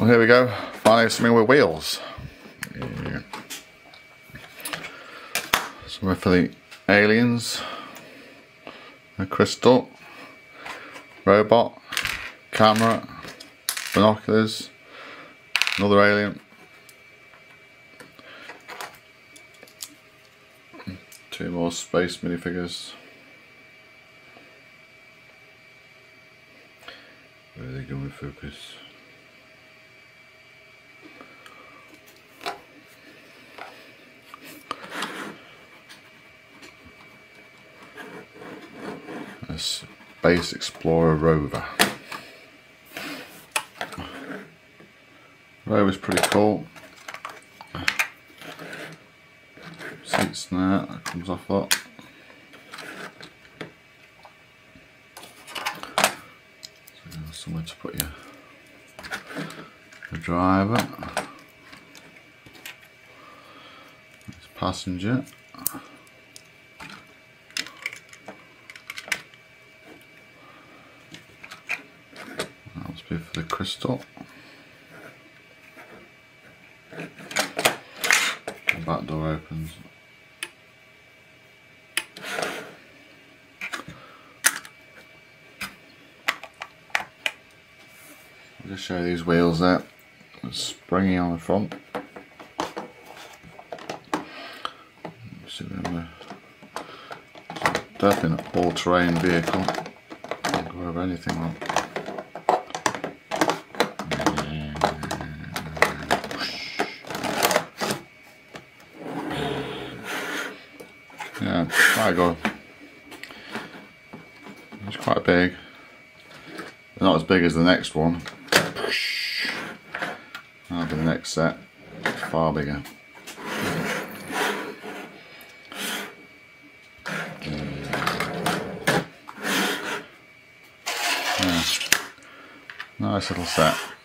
Well, here we go, finally something with wheels. Yeah. Somewhere for the aliens, a crystal, robot, camera, binoculars, another alien, two more space minifigures. Where are they going with focus? A Space Explorer Rover. Rover's pretty cool. Seats there, that comes off that. So somewhere to put your driver. It's passenger. That must be for the crystal. The back door opens. I'll just show you these wheels there. It's springy on the front. Definitely an all-terrain vehicle. Can't go over anything on. Yeah, quite good. It's quite big. Not as big as the next one. That'll be the next set. Far bigger. Yeah. Nice little set.